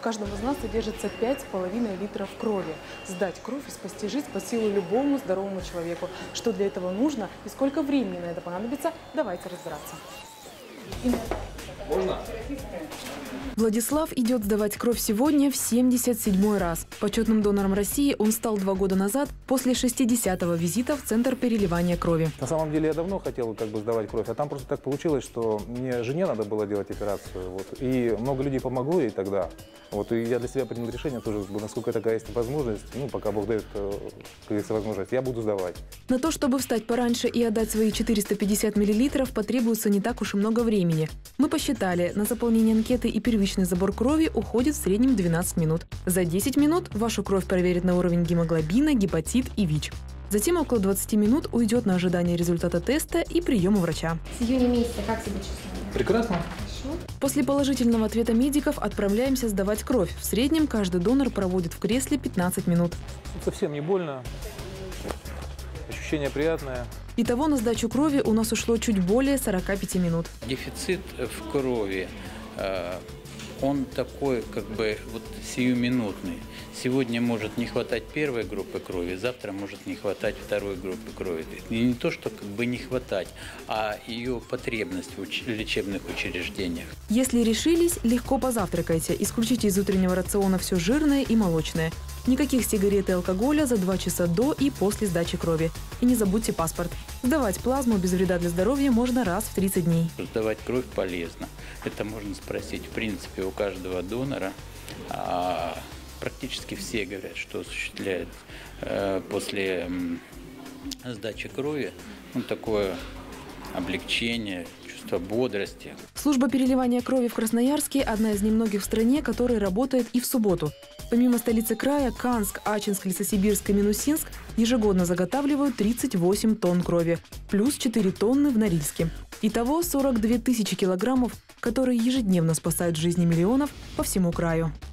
каждом из нас содержится 5,5 литров крови. Сдать кровь и спасти жизнь под силу любому здоровому человеку. Что для этого нужно и сколько времени на это понадобится, давайте разбираться. Можно? Владислав идет сдавать кровь сегодня в 77-й раз. Почетным донором России он стал 2 года назад после 60-го визита в Центр переливания крови. На самом деле я давно хотел сдавать кровь, а там просто так получилось, что мне жене надо было делать операцию. И много людей помогло ей тогда. И я для себя принял решение тоже, насколько такая есть возможность, пока Бог дает, как говорится, возможность, я буду сдавать. На то, чтобы встать пораньше и отдать свои 450 мл, потребуется не так уж и много времени. Мы посчитали, на заполнение анкеты и первичный забор крови уходит в среднем 12 минут. За 10 минут вашу кровь проверят на уровень гемоглобина, гепатит и ВИЧ. Затем около 20 минут уйдет на ожидание результата теста и прием у врача. С июня месяца как себя чувствуете? Прекрасно. После положительного ответа медиков отправляемся сдавать кровь. В среднем каждый донор проводит в кресле 15 минут. Совсем не больно. Ощущение приятное. Итого на сдачу крови у нас ушло чуть более 45 минут. Дефицит в крови, он такой сиюминутный. Сегодня может не хватать первой группы крови, завтра может не хватать второй группы крови. И не то, что не хватать, а ее потребность в лечебных учреждениях. Если решились, легко позавтракайте. Исключите из утреннего рациона все жирное и молочное. Никаких сигарет и алкоголя за 2 часа до и после сдачи крови. И не забудьте паспорт. Сдавать плазму без вреда для здоровья можно раз в 30 дней. Сдавать кровь полезно. Это можно спросить, в принципе, у каждого донора. Практически все говорят, что осуществляют после сдачи крови такое облегчение, чувство бодрости. Служба переливания крови в Красноярске – одна из немногих в стране, которая работает и в субботу. Помимо столицы края, Канск, Ачинск, Лесосибирск и Минусинск ежегодно заготавливают 38 тонн крови, плюс 4 тонны в Норильске. Итого 42 тысячи килограммов, которые ежедневно спасают жизни миллионов по всему краю.